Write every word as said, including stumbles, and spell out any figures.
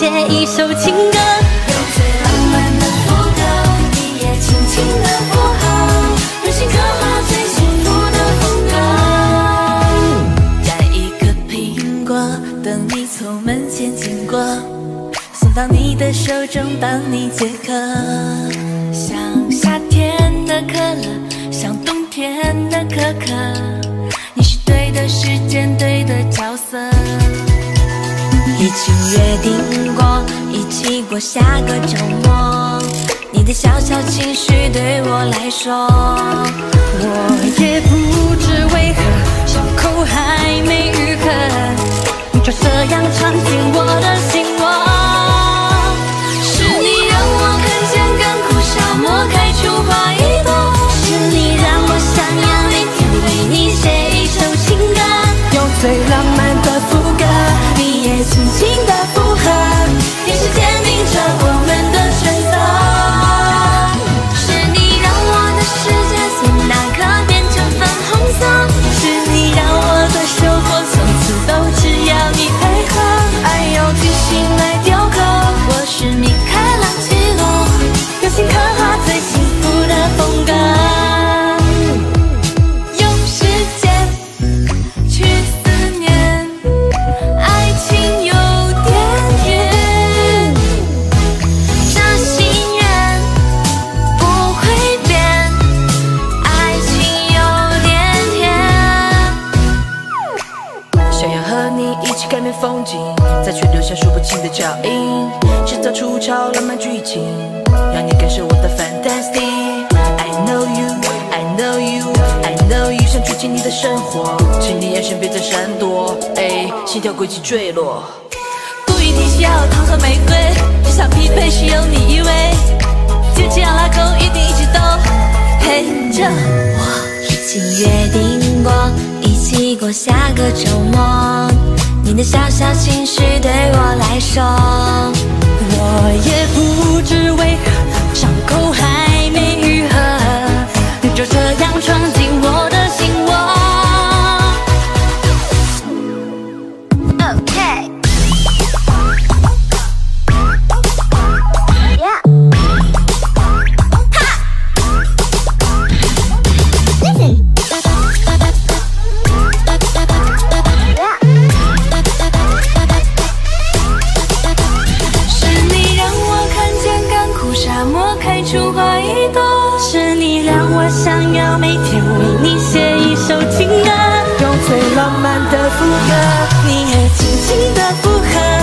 写一首情歌， 用最浪漫的副歌，你也轻轻的附和，用心刻画最幸福的风格。摘一个苹果，等你从门前经过，送到你的手中，帮你解渴。像夏天的可乐，像冬天的可可，你是对的时间，对的角色。已经约定过，一起过下个周末。你的小小情绪对我来说，我也不知为何，伤口还没愈合，你就这样闯进我的心窝。是你让我看见干枯沙漠开出花一朵，是你让我想要每天为你写一首情歌，用最浪漫的副歌，你也轻轻的附和，也是坚定着我们的选择。是你让我的世界从那刻变成粉红色，是你让我的收获从此都只要你配合，爱用精心来雕刻，我是米开朗基罗，用心刻画最幸福的风格。用时间去思念，爱情有点远，这心愿不会变，爱情有点甜。想要和你一起改变风景，再却留下数不清的脚印，制造出超浪漫剧情，让你感受我的 fantastic。I know you, I know you, I know you， 想住进你的生活，请你眼神别再闪躲，哎，心跳轨迹坠落。不一定需要糖和玫瑰，只想匹配是有你依偎，就这样拉钩，一定一直都陪着我。已经约定过，一起过下个周末。你的小小情绪对我来说，我也不知为何，伤口还没愈合，你就这样闯进我的心窝。OK。沙漠开出花一朵，是你让我想要每天为你写一首情歌，用最浪漫的副歌，你也轻轻的附和。